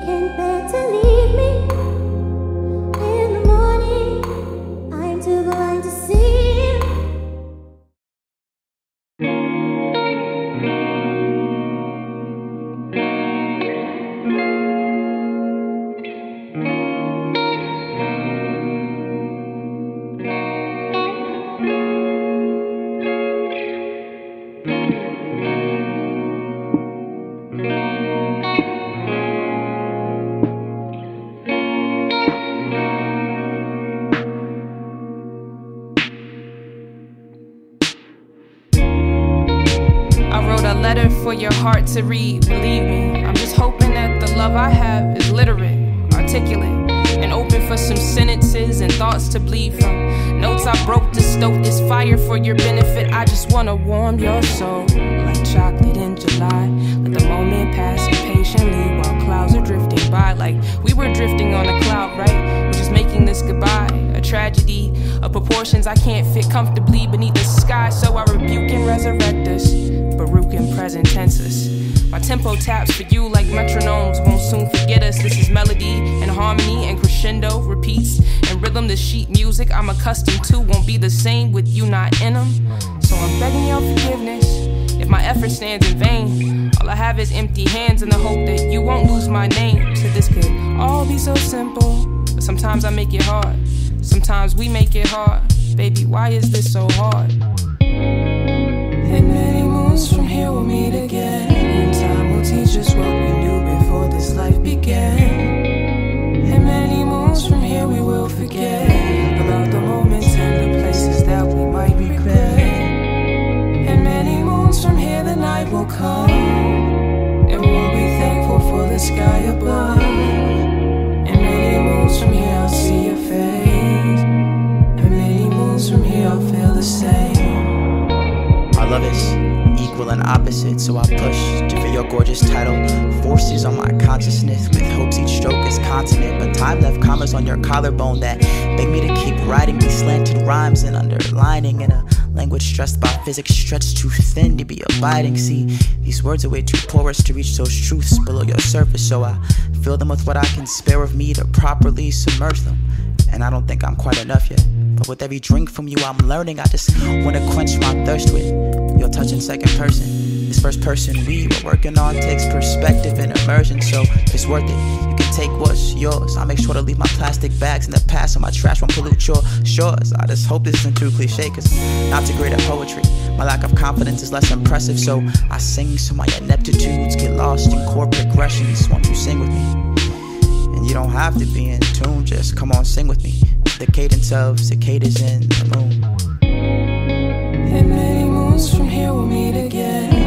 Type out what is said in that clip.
can't bear to leave me. In the morning, I'm too blind to see. Letter for your heart to read, believe me. I'm just hoping that the love I have is literate, articulate, and open for some sentences and thoughts to bleed from. Notes I broke to stoke this fire for your benefit. I just wanna warm your soul like chocolate in July. Let the moment pass impatiently while clouds are drifting by. Like we were drifting on a cloud, right? We're just making this goodbye. A tragedy of proportions I can't fit comfortably beneath the sky. So I rebuke and resurrect us, Baruch in present tenses. My tempo taps for you like metronomes won't soon forget us. This is melody and harmony and crescendo repeats and rhythm. The sheet music I'm accustomed to won't be the same with you not in them. So I'm begging your forgiveness if my effort stands in vain. All I have is empty hands in the hope that you won't lose my name. So this could all be so simple, but sometimes I make it hard. Sometimes we make it hard. Baby, why is this so hard? And many moons from here we'll meet again, and time will teach us what we knew before this life began. And many moons from here we will forget about the moments and the places that we might regret. And many moons from here the night will come, and we'll be thankful for the sky above. And many moons from here I'll see your face, and many moons from here I'll feel the same. Our love is equal and opposite, so I push to feel your gorgeous title. Forces on my consciousness with hopes each stroke is consonant, but time left commas on your collarbone that beg me to keep writing these slanted rhymes and underlining in a language stressed by physics, stretched too thin to be abiding. See, these words are way too porous to reach those truths below your surface, so I fill them with what I can spare of me to properly submerge them. And I don't think I'm quite enough yet, but with every drink from you I'm learning. I just wanna quench my thirst with your touch in second person. This first person we were working on takes perspective and immersion, so it's worth it. You can take what's yours. I'll make sure to leave my plastic bags in the past so my trash won't pollute your shores. I just hope this isn't too cliche, cause I'm not too great at poetry. My lack of confidence is less impressive, so I sing so my ineptitudes get lost in chord progressions. Won't you sing with me? And you don't have to be in tune, just come on, sing with me. The cadence of cicadas in the moon. And many moons from here we'll meet again,